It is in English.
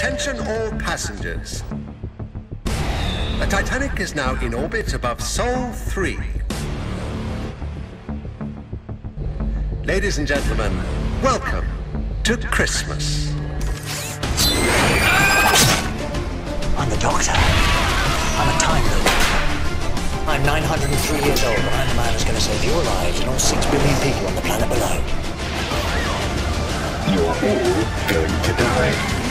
Attention all passengers. The Titanic is now in orbit above Sol 3. Ladies and gentlemen, welcome to Christmas. I'm the Doctor. I'm a time loop. I'm 903 years old, and I'm the man who's going to save your lives and all 6 billion people on the planet below. You're all going to die.